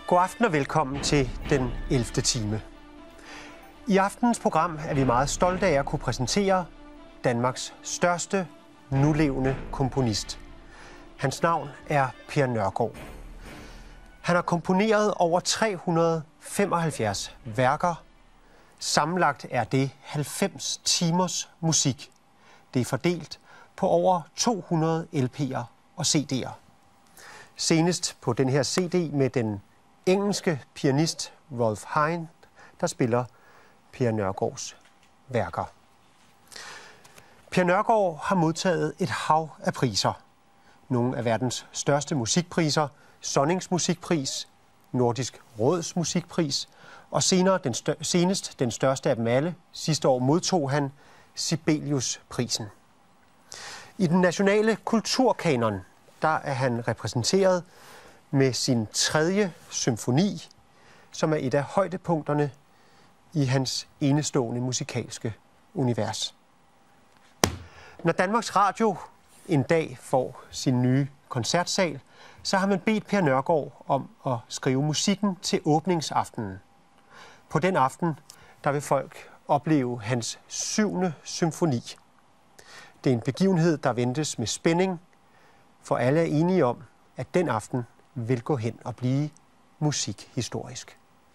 God aften og velkommen til den 11. time. I aftenens program er vi meget stolte af at kunne præsentere Danmarks største nulevende komponist. Hans navn er Per Nørgård. Han har komponeret over 375 værker. Sammenlagt er det 90 timers musik. Det er fordelt på over 200 LP'er og CD'er. Senest på den her CD med den engelske pianist Rolf Hein, der spiller Per Nørgårds værker. Per Nørgård har modtaget et hav af priser. Nogle af verdens største musikpriser, Sonnings musikpris, Nordisk Råds musikpris, og senest den største af dem alle. Sidste år modtog han Sibelius-prisen. I den nationale kulturkanon, der er han repræsenteret med sin 3. symfoni, som er et af højdepunkterne i hans enestående musikalske univers. Når Danmarks Radio en dag får sin nye koncertsal, så har man bedt Per Nørgård om at skrive musikken til åbningsaftenen. På den aften, der vil folk opleve hans 7. symfoni. Det er en begivenhed, der ventes med spænding, for alle er enige om, at den aften vil gå hen og blive musikhistorisk.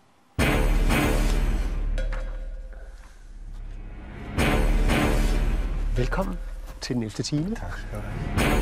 Velkommen til den 11. time. Tak skal du have.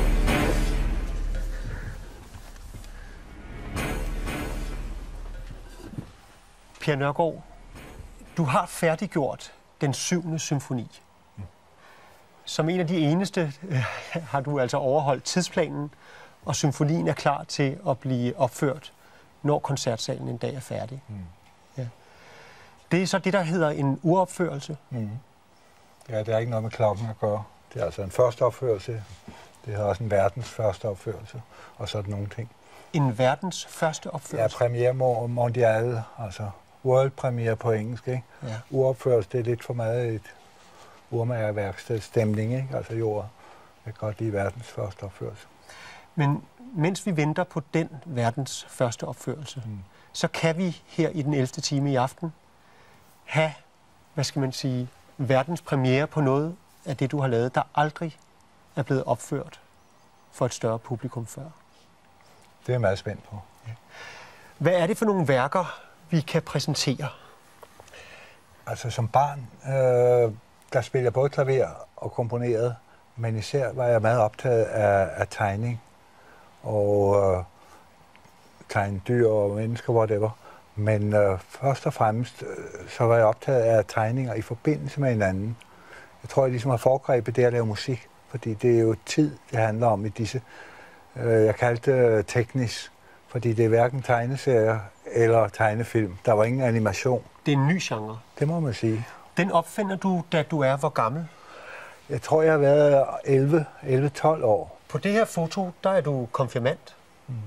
Per Nørgård, du har færdiggjort den 7. symfoni. Som en af de eneste har du altså overholdt tidsplanen, og symfonien er klar til at blive opført, når koncertsalen en dag er færdig. Ja. Det er så det, der hedder en uropførelse. Ja, det er ikke noget med klokken at gøre. Det er altså en første opførelse. Det er også en verdens første opførelse, og sådan nogle ting. En verdens første opførelse? Ja, premiere mondiale, altså world premiere på engelsk, ikke? Ja. Uropførelse, det er lidt for meget et urmagerværkstedstemning, ikke? Altså jord. Jeg kan godt lide verdens første opførelse. Men mens vi venter på den verdens første opførelse, så kan vi her i den 11. time i aften have, hvad skal man sige, verdens premiere på noget af det, du har lavet, der aldrig er blevet opført for et større publikum før. Det er jeg meget spændt på. Ja. Hvad er det for nogle værker, vi kan præsentere? Altså som barn, der spillede jeg både klaver og komponeret, men især var jeg meget optaget af tegning og tegne dyr og mennesker, whatever. Men først og fremmest, så var jeg optaget af tegninger i forbindelse med hinanden. Jeg tror, jeg ligesom har foregrebet det at lave musik, fordi det er jo tid, det handler om i disse. Jeg kaldte det teknisk, fordi det er hverken tegneserier eller tegnefilm. Der var ingen animation. Det er en ny genre. Det må man sige. Den opfinder du, da du er hvor gammel? Jeg tror, jeg har været 11-12 år. På det her foto, der er du konfirmand.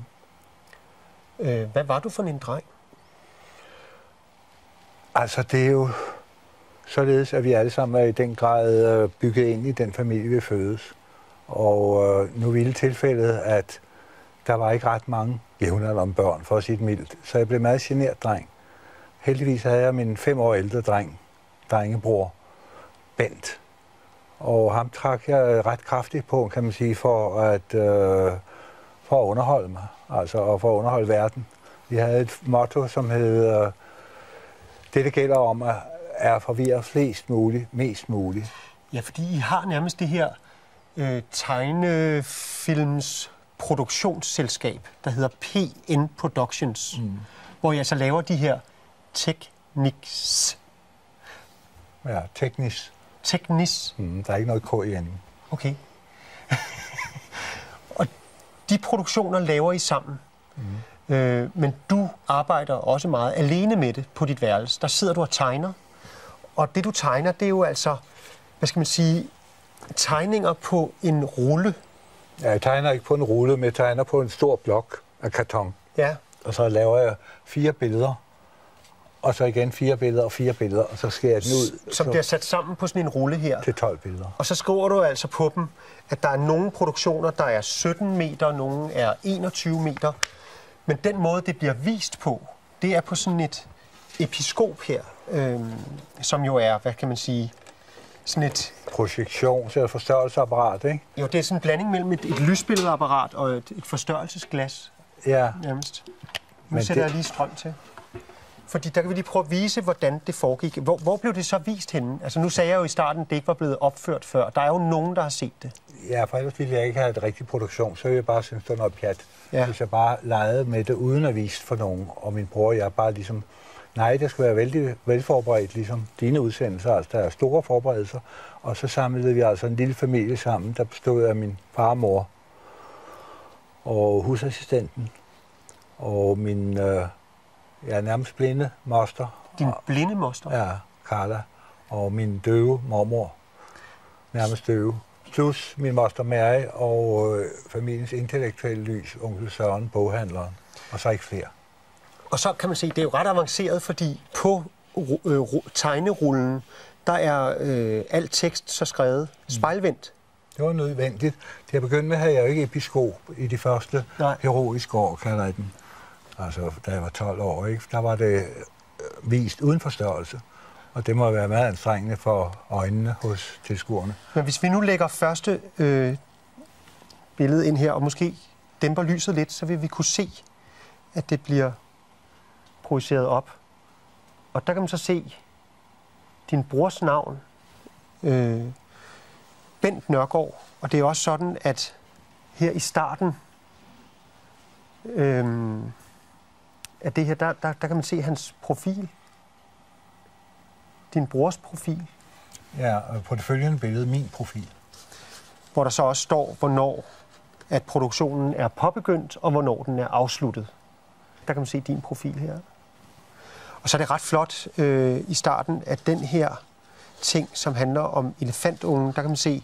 Hvad var du for en dreng? Altså, det er jo således, at vi alle sammen er i den grad bygget ind i den familie, vi fødes. Og nu ville tilfældet, at der var ikke ret mange jævnaldrende børn, for at sige det mildt. Så jeg blev meget genert dreng. Heldigvis havde jeg min 5 år ældre drengebror, Bent. Og ham trak jeg ret kraftigt på, kan man sige, for at underholde mig, altså og for at underholde verden. Vi havde et motto, som hed, det gælder om at forvirre flest muligt, mest muligt. Ja, fordi I har nærmest det her tegnefilms produktionsselskab, der hedder PN Productions, hvor jeg så laver de her tekniks. Ja, teknisk. Teknis. Der er ikke noget K i enden. Okay. Og de produktioner laver I sammen. Men du arbejder også meget alene med det på dit værelse. Der sidder du og tegner. Og det du tegner, det er jo altså, hvad skal man sige, tegninger på en rulle. Ja, jeg tegner ikke på en rulle, men jeg tegner på en stor blok af karton. Ja. Og så laver jeg 4 billeder. Og så igen 4 billeder og 4 billeder, og så skærer jeg den ud. Som bliver sat sammen på sådan en rulle her. Til 12 billeder. Og så skriver du altså på dem, at der er nogle produktioner, der er 17 meter, nogle er 21 meter. Men den måde, det bliver vist på, det er på sådan et episkop her, som jo er, hvad kan man sige, sådan et... Projektions- eller forstørrelsesapparat, ikke? Jo, det er sådan en blanding mellem et lysbilledeapparat og et forstørrelsesglas. Ja. Nærmest. Nu sætter jeg lige strøm til. Fordi der kan vi lige prøve at vise, hvordan det foregik. Hvor blev det så vist henne? Altså nu sagde jeg jo i starten, at det ikke var blevet opført før. Der er jo nogen, der har set det. Ja, for ellers ville jeg ikke have et rigtigt produktion, så ville jeg bare synes, det var noget pjat. Ja. Hvis jeg bare legede med det uden at vise for nogen, og min bror og jeg bare ligesom, nej, det skal være vældig velforberedt, ligesom dine udsendelser, altså der er store forberedelser. Og så samlede vi altså en lille familie sammen, der bestod af min far og mor, og husassistenten, og min nærmest blinde moster. Din blinde moster? Ja, Carla, og min døve mormor, nærmest døve. Plus min moster Mary og familiens intellektuelle lys, onkel Søren, boghandleren, og så ikke flere. Og så kan man se, det er jo ret avanceret, fordi på tegnerullen, der er al tekst så skrevet spejlvendt. Det var nødvendigt. Til at begynde med havde jeg jo ikke episkop i de første heroiske år, kalder jeg den. Altså, da jeg var 12 år, ikke? Der var det vist uden forstørrelse. Og det må være meget anstrengende for øjnene hos tilskuerne. Men hvis vi nu lægger første billede ind her, og måske dæmper lyset lidt, så vil vi kunne se, at det bliver projiceret op. Og der kan man så se din brors navn, Bent Nørgård. Og det er også sådan, at her i starten af det her, der kan man se hans profil. Din brors profil. Ja, og på det følgende billede min profil. Hvor der så også står, hvornår at produktionen er påbegyndt, og hvornår den er afsluttet. Der kan man se din profil her. Og så er det ret flot i starten, at den her ting, som handler om elefantungen, der kan man se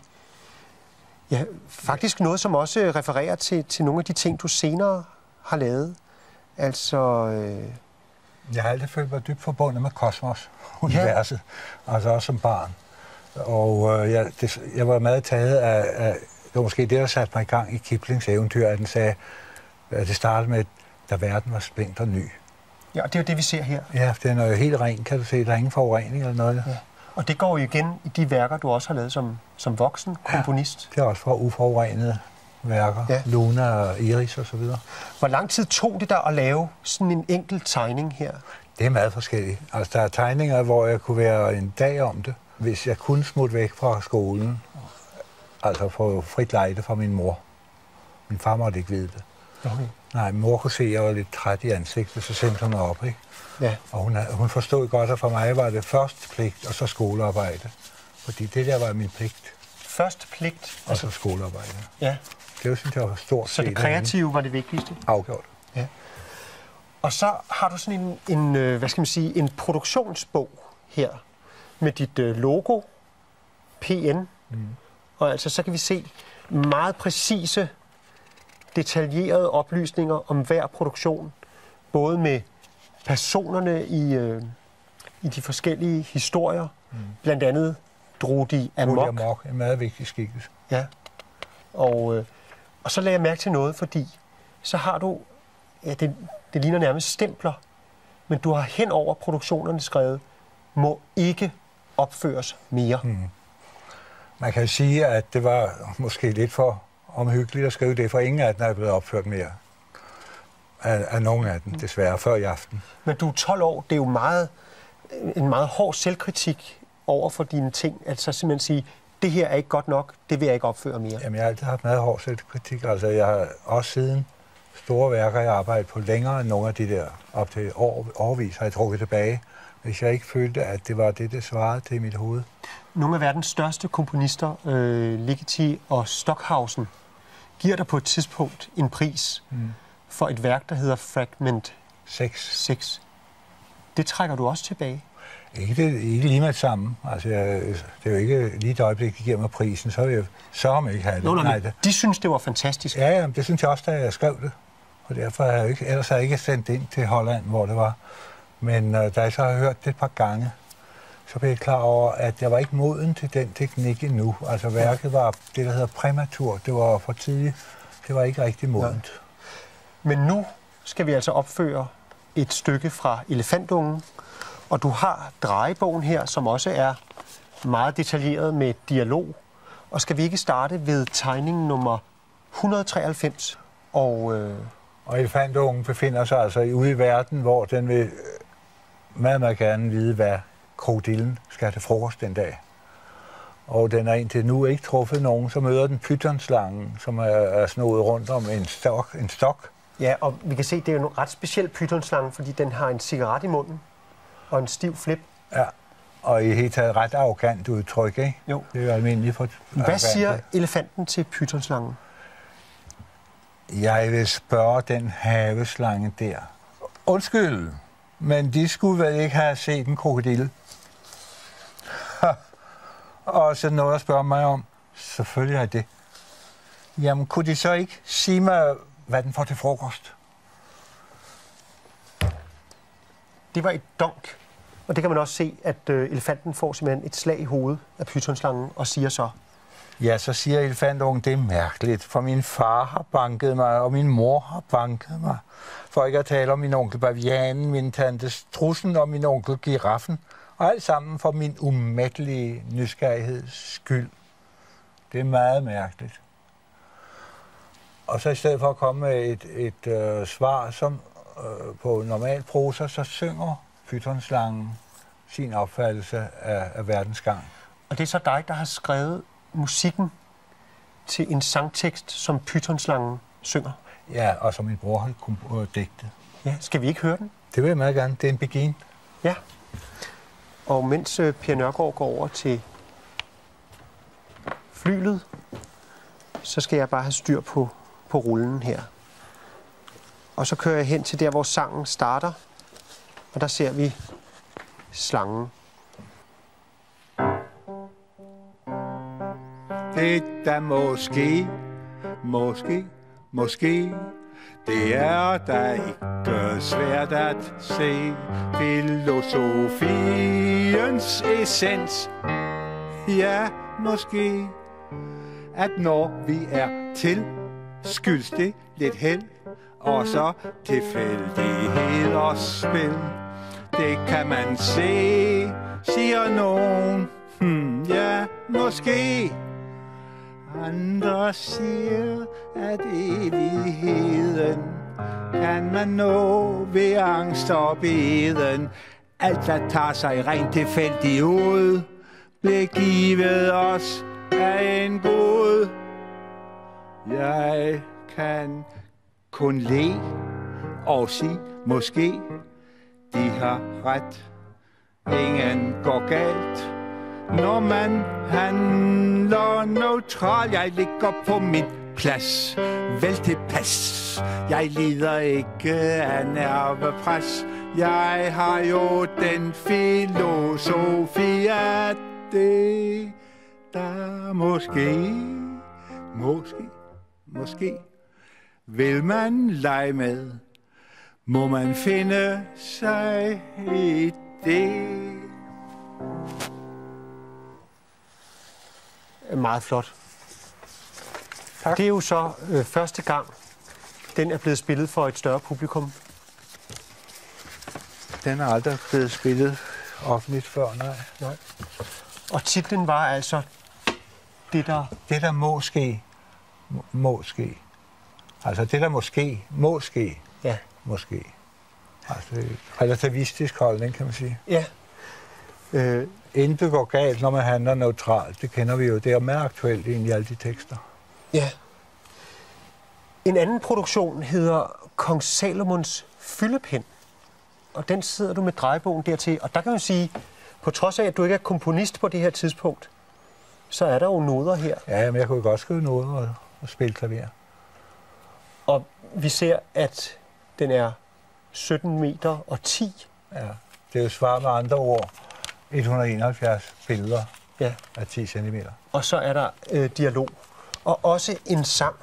faktisk noget, som også refererer til nogle af de ting, du senere har lavet. Altså... Jeg har altid følt mig dybt forbundet med kosmos, universet, altså også som barn. Og jeg var meget taget af, det var måske det, der satte mig i gang i Kiplings eventyr, at den sagde, at det startede med, da verden var splinter ny. Ja, og det er jo det, vi ser her. Ja, den er jo helt ren, kan du se. Der er ingen forurening eller noget. Ja. Og det går jo igen i de værker, du også har lavet som voksen komponist. Ja, det er også fra uforurenede værker. Ja. Luna og Iris og så videre. Hvor lang tid tog det dig at lave sådan en enkelt tegning her? Det er meget forskelligt. Altså, der er tegninger, hvor jeg kunne være en dag om det, hvis jeg kunne smutte væk fra skolen. Altså få frit lejde fra min mor. Min far måtte ikke vide det. Okay. Nej, min mor kunne se, at jeg var lidt træt i ansigtet, så sendte hun mig op, ikke? Ja. Og hun forstod godt, at for mig var det først pligt, og så skolearbejde. Fordi det der var min pligt. Først pligt? Og så skolearbejde. Ja. Det synes jeg var stort set. Så det kreative var det vigtigste? Afgjort. Ja. Og så har du sådan en hvad skal man sige, en produktionsbog her, med dit logo, PN. Og altså, så kan vi se meget præcise, detaljerede oplysninger om hver produktion. Både med personerne i de forskellige historier. Blandt andet drog de amok. En meget vigtig skikkelse. Ja. Og så lagde jeg mærke til noget, fordi så har du, ja, det ligner nærmest stempler, men du har hen over produktionerne skrevet, må ikke opføres mere. Man kan sige, at det var måske lidt for omhyggeligt at skrive det, for ingen af dem er blevet opført mere. Af nogen af dem, desværre, før i aften. Men du er 12 år, det er jo en meget hård selvkritik over for dine ting. Altså simpelthen sige, det her er ikke godt nok, det vil jeg ikke opføre mere. Jamen, jeg har altid haft meget hård selvkritik. Altså, jeg har også siden store værker, jeg har arbejdet på længere end nogle af de der, op til årvis har jeg trukket tilbage, hvis jeg ikke følte, at det var det svarede til mit hoved. Nogle af verdens største komponister, Ligeti og Stockhausen, giver dig på et tidspunkt en pris for et værk, der hedder Fragment 6. Det trækker du også tilbage? Ikke lige med det samme. Altså, det er jo ikke lige et øjeblik, de giver mig prisen, så vil jeg så ikke have det. Nej, de synes, det var fantastisk. Ja, det synes jeg også, da jeg skrev det. Og derfor har jeg ellers har jeg ikke sendt ind til Holland, hvor det var. Men da jeg så har hørt det et par gange, så blev jeg klar over, at jeg var ikke moden til den teknik endnu. Altså værket var det, der hedder præmatur. Det var for tidligt. Det var ikke rigtig modent. Ja. Men nu skal vi altså opføre et stykke fra Elefantungen, og du har drejebogen her, som også er meget detaljeret med dialog. Og skal vi ikke starte ved tegning nummer 193? Og Elefantungen befinder sig altså ude i verden, hvor den vil meget gerne vide, hvad krokodillen skal have til frokost den dag. Og den er indtil nu ikke truffet nogen, så møder den pythonslangen, som er snoet rundt om en stok. Ja, og vi kan se, at det er en ret speciel pythonslange, fordi den har en cigaret i munden og en stiv flip. Ja, og i hele taget ret arrogant udtryk, ikke? Jo. Det er jo almindeligt for Hvad siger elefanten til pythonslangen? Jeg vil spørge den haveslange der. Undskyld, men de skulle vel ikke have set en krokodille? Og så noget at spørge mig om. Selvfølgelig er det. Jamen, kunne de så ikke sige mig, hvad den får til frokost? Det var et donk, og det kan man også se, at elefanten får simpelthen et slag i hovedet af pythonslangen og siger så. Ja, så siger elefantungen, det er mærkeligt, for min far har banket mig, og min mor har banket mig. For ikke at tale om min onkel bavianen, min tante strudsen og min onkel giraffen, og alt sammen for min umættelige nysgerrigheds skyld. Det er meget mærkeligt. Og så i stedet for at komme med et svar som på normal prosa, så synger pythonslangen sin opfattelse af verdens gang. Og det er så dig, der har skrevet musikken til en sangtekst, som pythonslangen synger? Ja, og som min bror har digtet. Ja, skal vi ikke høre den? Det vil jeg meget gerne. Det er en begin. Ja. Og mens Per Nørgård går over til flylet, så skal jeg bare have styr på rullen her. Og så kører jeg hen til der, hvor sangen starter, og der ser vi slangen. Det der måske, det er da ikke svært at se. Filosofiens essens, ja, måske, at når vi er til, skyldes det lidt held, og så tilfældighed og spil. Det kan man se, siger nogen, ja, måske. Andre siger, at evigheden kan man nå ved angst og beden. Alt, der tager sig rent tilfældigt ud, blev givet os af en Gud. Jeg kan kun le og sige, måske de har ret. Ingen går galt, når man handler neutral. Jeg ligger på min plads, vel tilpas. Jeg lider ikke af nervepres. Jeg har jo den filosofi, at det der måske vil man lege med, må man finde sig i det. Meget flot. Tak. Det er jo så første gang, den er blevet spillet for et større publikum. Den er aldrig blevet spillet offentligt før, nej. Og titlen var altså det der må ske. Altså det der må ske. Ja. Måske. Altså relativistisk holdning, kan man sige. Ja. Intet går galt, når man handler neutralt. Det kender vi jo. Det er meget aktuelt egentlig i alle de tekster. Ja. En anden produktion hedder Kong Salomons fyldepind. Og den sidder du med drejebogen dertil. Og der kan man sige, på trods af, at du ikke er komponist på det her tidspunkt, så er der jo noder her. Ja, men jeg kunne godt skrive noder og spille klaver. Og vi ser, at den er 17 meter og 10. Ja, det er jo svar med andre ord. 171 billeder af 10 cm. Og så er der dialog. Og også en sang.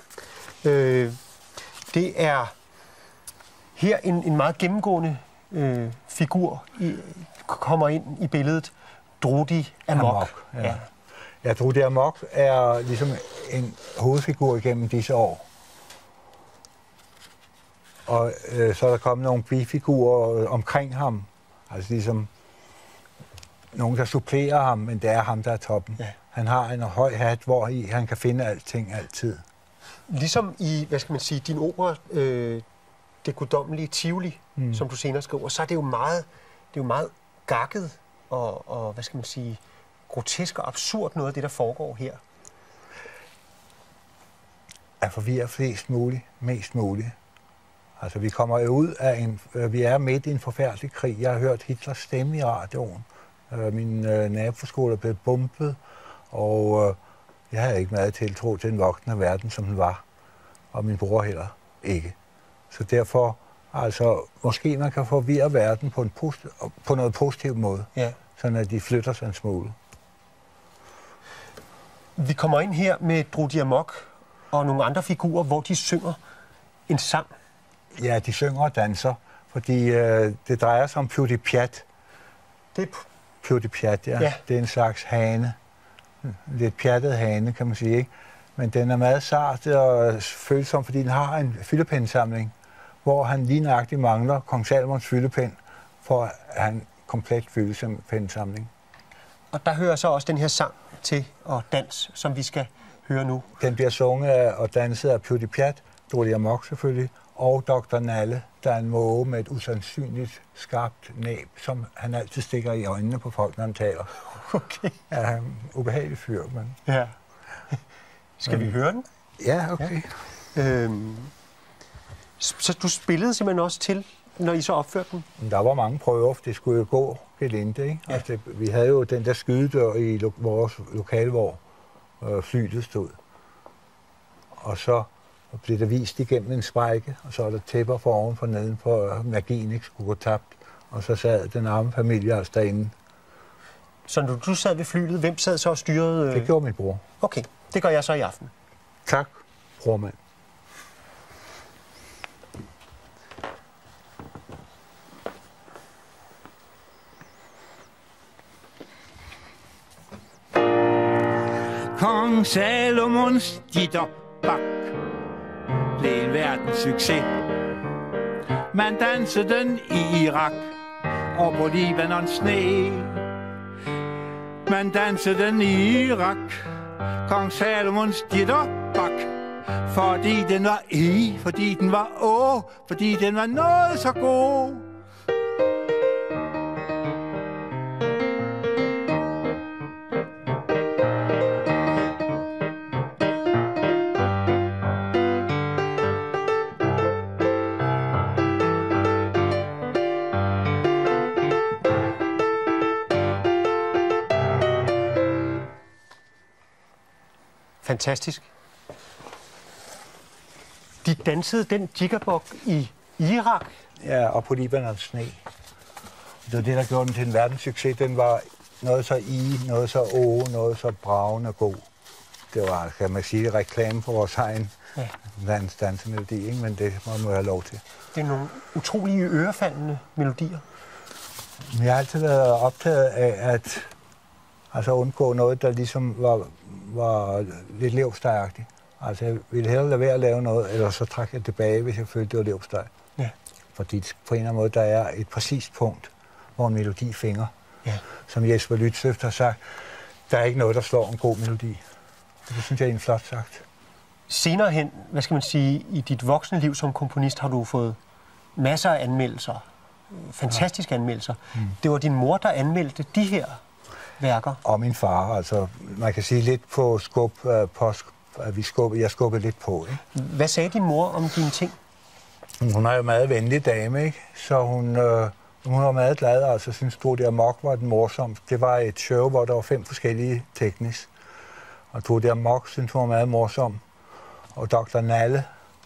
Det er her en meget gennemgående figur kommer ind i billedet. Drudi Amok. Ja. Ja, Drudi Amok er ligesom en hovedfigur igennem disse år. Og så er der kommet nogle bifigurer omkring ham, altså ligesom nogen, der supplerer ham, men det er ham, der er toppen. Ja. Han har en høj hat, hvor han kan finde alting altid. Ligesom i, hvad skal man sige, din opera, Det guddommelige Tivoli, som du senere skriver, så er det jo meget gakket og hvad skal man sige, grotesk og absurd noget af det, der foregår her. At forvirre mest muligt. Altså, vi kommer jo ud af vi er midt i en forfærdelig krig. Jeg har hørt Hitlers stemme i radioen. Min naboskole er blevet bombet, og jeg havde ikke meget tiltro til den voksne verden, som den var. Og min bror heller ikke. Så derfor, altså, måske man kan forvirre verden på noget positiv måde, ja. Sådan at de flytter sig en smule. Vi kommer ind her med Drudi Amok og nogle andre figurer, hvor de synger en sang. Ja, de synger og danser, fordi det drejer sig om Pjat. Det er Pjat, ja. Det er en slags hane. Lidt pjattet hane, kan man sige, ikke? Men den er meget sart og følsom, fordi den har en fyldepensamling, hvor han lige nøjagtigt mangler Kong Salomons fyldepen, for at han komplet fyldepensamling. Og der hører så også den her sang til og dans, som vi skal høre nu. Den bliver sunget og danset af Pjat, Drudi Amok selvfølgelig, og Dr. Nalle, der er en måge med et usandsynligt skarpt næb, som han altid stikker i øjnene på folk, når han taler. Okay. Ja, han er en ubehagelig fyr, men... Ja. Skal vi høre den? Ja, okay. Ja. Så du spillede simpelthen også til, når I så opførte den? Der var mange prøver, for det skulle jo gå gelinde, ikke? Ja. Altså, vi havde jo den der skydedør i vores lokale, hvor flyet stod. Og så blev det vist igennem en sprække, og så var der tæpper for oven for neden, for at magien ikke skulle gå tabt. Og så sad den arme familie altså derinde. Så når du sad ved flyet, hvem sad så og styrede? Det gjorde min bror. Okay, det gør jeg så i aften. Tak, brormand. Kong Salomons Jitterbak blev en verdenssucces. Man dansede den i Irak og på Libanons sne. Man dansede den i Irak, Kong Salomons Jitterbak, fordi den var fordi den var fordi den var noget så god. Fantastisk. De dansede den jiggerbug i Irak? Ja, og på Libanons sne. Det var det, der gjorde den til en verdenssucces. Den var noget så noget så noget så bragende og god. Det var, kan man sige, reklame for vores egen dansemelodi, ikke? Men det må man have lov til. Det er nogle utrolige ørefaldende melodier. Men jeg har altid været optaget af at undgå noget, der ligesom var lidt leverpostejagtigt. Altså, jeg ville hellere lade være at lave noget, eller så trække jeg tilbage, hvis jeg følte, det var leverpostej. Ja. Fordi på en eller anden måde, der er et præcist punkt, hvor en melodi fænger. Ja. Som Jesper Lytsøft har sagt, der er ikke noget, der slår en god melodi. Det synes jeg er en flot sagt. Senere hen, hvad skal man sige, i dit voksne liv som komponist, har du fået masser af anmeldelser. Fantastiske anmeldelser. Det var din mor, der anmeldte de her værker. Og min far, altså man kan sige lidt på skub, jeg skubbede lidt på, ikke? Hvad sagde din mor om dine ting? Hun er jo en meget venlig dame, ikke? Så hun var meget glad, og så synes Drudi Amok var den morsomste. Det var et show, hvor der var 5 forskellige teknisk. Og Drudi Amok synes hun var meget morsom. Og Dr. Nalle,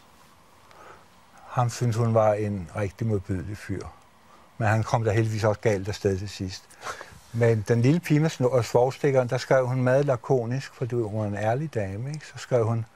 ham synes hun var en rigtig modbydelig fyr. Men han kom da heldigvis også galt afsted til sidst. Men den lille pige med svovlstikkeren, der skrev hun meget lakonisk, for det var en ærlig dame, ikke? Så skrev hun,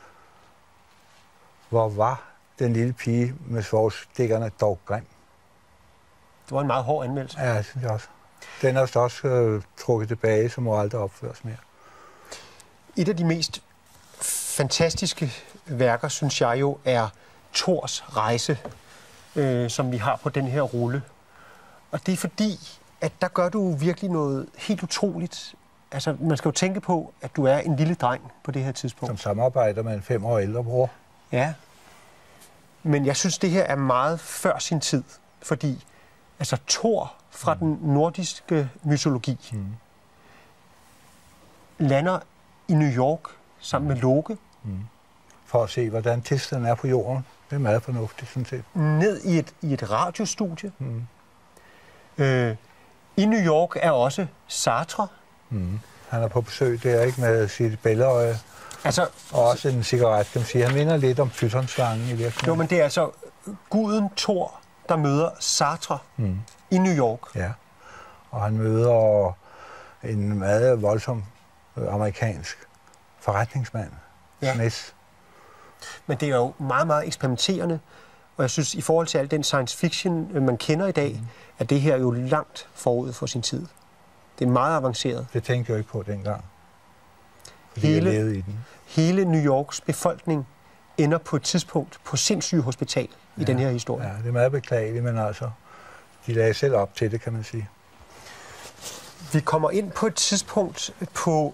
hvor var den lille pige med svovlstikkerne dog grim. Det var en meget hård anmeldelse. Ja, det synes jeg også. Den er også trukket tilbage, så må aldrig opføres mere. Et af de mest fantastiske værker, synes jeg jo, er Thors rejse, som vi har på den her rulle. Og det er fordi, at der gør du virkelig noget helt utroligt. Altså, man skal jo tænke på, at du er en lille dreng på det her tidspunkt. Som samarbejder med en 5 år ældre bror. Ja. Men jeg synes, det her er meget før sin tid. Fordi, altså, Thor fra den nordiske mytologi lander i New York sammen med Loke. For at se, hvordan tilstanden er på jorden. Det er meget fornuftigt, sådan set. Ned i et radiostudie. I New York er også Sartre. Han er på besøg der, ikke, med sit bælleøje. Altså, og også en cigaret, kan man sige. Han minder lidt om pythonslangen i virkeligheden. Jo, men det er altså guden Thor, der møder Sartre i New York. Ja, og han møder en meget voldsom amerikansk forretningsmand, Smith. Men det er jo meget, meget eksperimenterende, og jeg synes, i forhold til al den science fiction, man kender i dag, er det her jo langt forud for sin tid. Det er meget avanceret. Det tænkte jeg ikke på dengang, fordi jeg levede i den. Hele New Yorks befolkning ender på et tidspunkt på sindssygehospital i den her historie. Ja, det er meget beklageligt, men altså, de lagde selv op til det, kan man sige. Vi kommer ind på et tidspunkt på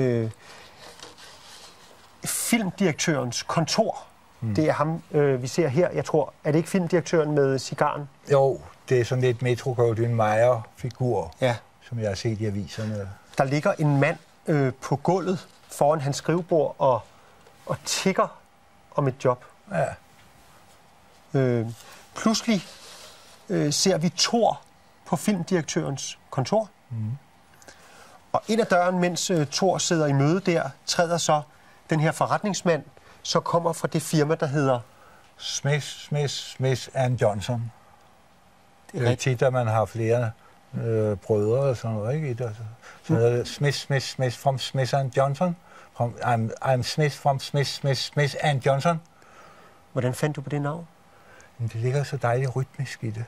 filmdirektørens kontor. Det er ham, vi ser her. Jeg tror, er det ikke filmdirektøren med cigaren? Jo, det er sådan lidt Metro-Goldwyn-Mayer-figur, som jeg har set i aviserne. Der ligger en mand på gulvet foran hans skrivebord og tigger om et job. Ja. Pludselig ser vi Thor på filmdirektørens kontor. Og ind ad døren, mens Thor sidder i møde der, træder så den her forretningsmand, så kommer fra det firma, der hedder Smith & Johnson. Det er tit, at man har flere brødre og sådan noget, ikke? Så hedder det Smith from Smith & Johnson. I'm Smith from Smith & Johnson. Hvordan fandt du på det navn? Men det ligger så dejligt rytmisk i det.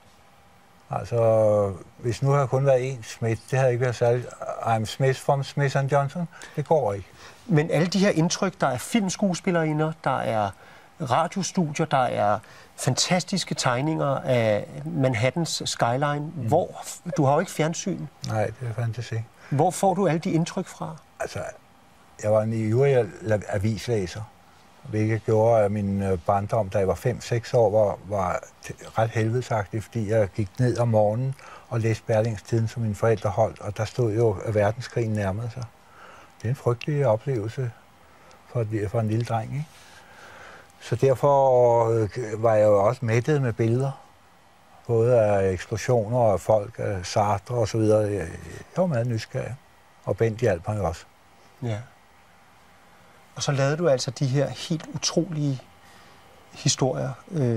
Altså, hvis nu har kun været én Smith, det havde ikke været særligt. I'm Smith from Smith & Johnson. Det går ikke. Men alle de her indtryk, der er filmskuespillerinder, der er radiostudier, der er fantastiske tegninger af Manhattans skyline. Du har jo ikke fjernsyn. Nej, det er fantasi. Hvor får du alle de indtryk fra? Altså, jeg var en ivrig avislæser, hvilket gjorde, at min barndom, da jeg var 5-6 år, var ret helvedesagtig, fordi jeg gik ned om morgenen og læste Berlingstiden, som mine forældre holdt, og der stod jo, at verdenskrigen nærmede sig. Det er en frygtelig oplevelse for en lille dreng, ikke? Så derfor var jeg jo også mættet med billeder, både af eksplosioner og af folk, af Sartre og så videre. Jeg var meget nysgerrig, og Bent hjalp mig også. Ja. Og så lavede du altså de her helt utrolige historier,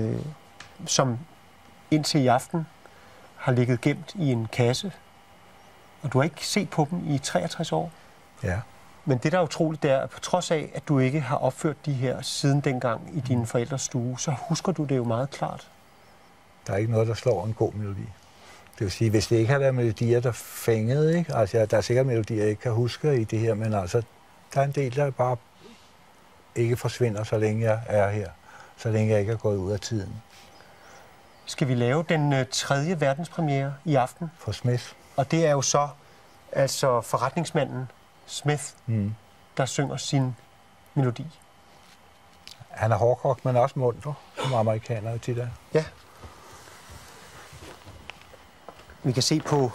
som indtil i aften har ligget gemt i en kasse. Og du har ikke set på dem i 63 år. Ja. Men det, der er utroligt, det er, at på trods af, at du ikke har opført de her siden dengang i dine forældres stue, så husker du det jo meget klart. Der er ikke noget, der slår en god melodi. Det vil sige, hvis det ikke har været melodier, der fængede, ikke? Altså, der er sikkert melodier, jeg ikke kan huske i det her, men altså, der er en del, der bare ikke forsvinder, så længe jeg er her. Så længe jeg ikke er gået ud af tiden. Skal vi lave den 3. verdenspremiere i aften? For Smith. Og det er jo så altså forretningsmanden Smith, der synger sin melodi. Han er hårdkogt, men også munter, som amerikanere tit er. Ja. Vi kan se på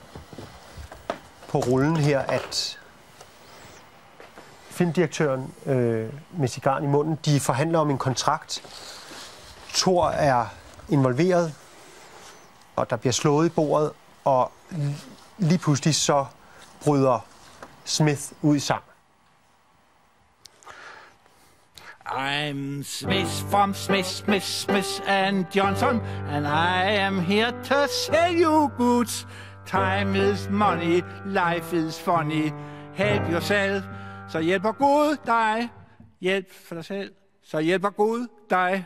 rullen her, at filmdirektøren med cigaren i munden, de forhandler om en kontrakt. Thor er involveret, og der bliver slået i bordet, og lige pludselig så bryder Smith ud i sang. I'm Smith from Smith & Johnson, and I am here to sell you goods. Time is money, life is funny. Help yourself, så hjælper Gud dig. Hjælp for dig selv, så hjælper Gud dig.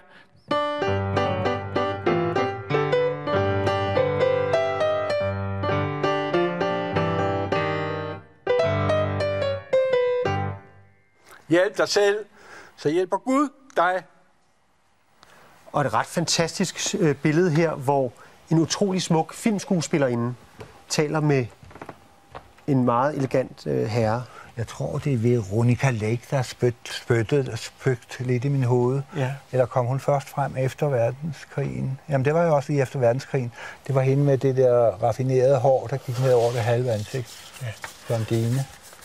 Hjælp dig selv, så hjælper Gud dig. Og et ret fantastisk billede her, hvor en utrolig smuk filmskuespillerinde taler med en meget elegant herre. Jeg tror, det er Veronica Lake, der har spyttet lidt i min hoved. Ja. Eller kom hun først frem efter verdenskrigen? Jamen, det var jo også lige efter verdenskrigen. Det var hende med det der raffinerede hår, der gik ned over det halve ansigt. Ja. Blondine.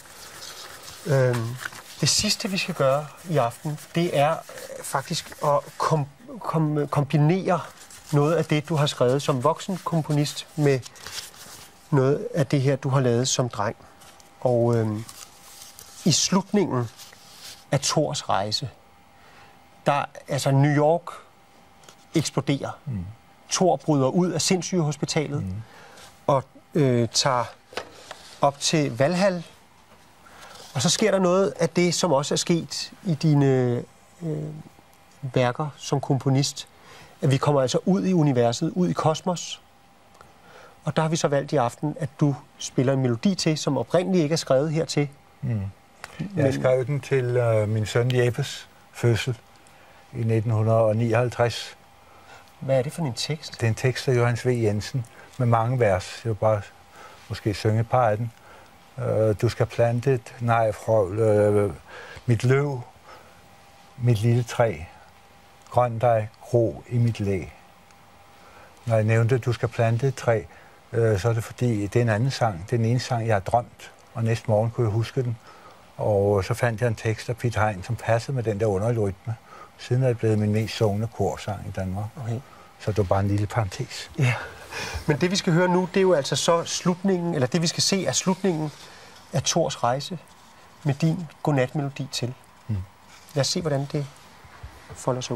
Det sidste, vi skal gøre i aften, det er faktisk at kombinere noget af det, du har skrevet som voksen komponist med noget af det her, du har lavet som dreng. Og i slutningen af Thors rejse, der altså New York eksploderer. Thor bryder ud af sindssygehospitalet og tager op til Valhall. Og så sker der noget af det, som også er sket i dine værker som komponist. At vi kommer altså ud i universet, ud i kosmos. Og der har vi så valgt i aften, at du spiller en melodi til, som oprindeligt ikke er skrevet hertil. Jeg skrev den til min søn Jeppes fødsel i 1959. Hvad er det for en tekst? Det er en tekst af Johannes V. Jensen med mange vers. Jeg vil bare måske synge et par af den. Du skal plante et nejfrøvl, mit løv, mit lille træ, grøn dig, gro i mit læ. Når jeg nævnte, at du skal plante et træ, så er det fordi, det er en anden sang. Det er den ene sang, jeg har drømt, og næste morgen kunne jeg huske den. Og så fandt jeg en tekst af Piet Hein, som passede med den der underlige rytme. Siden er det blevet min mest sungne korsang i Danmark. Okay. Så det var bare en lille parentes. Ja, men det vi skal høre nu, det er jo altså så slutningen, eller det vi skal se er slutningen af Thors rejse med din godnatmelodi til. Lad os se, hvordan det folder sig ud.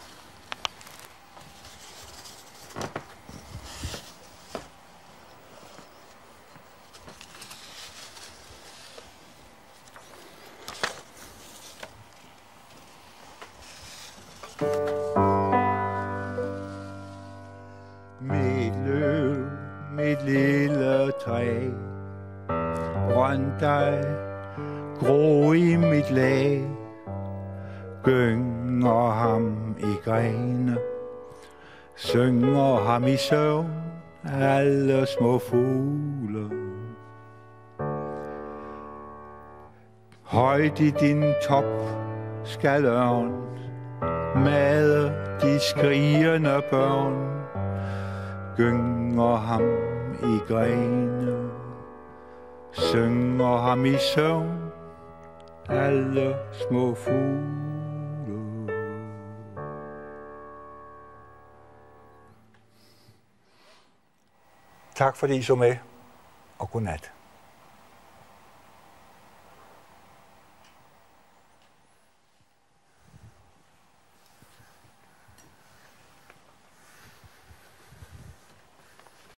Mit løv, mit lille træ, grøn dig, gro i mit læ, gynger ham i grene, synger ham i søvn, alle små fugle. Højt i din top skal ørn made de skrigende børn, gynger ham i grene, synger ham i søvn, alle små fugle. Tak fordi I så med, og godnat.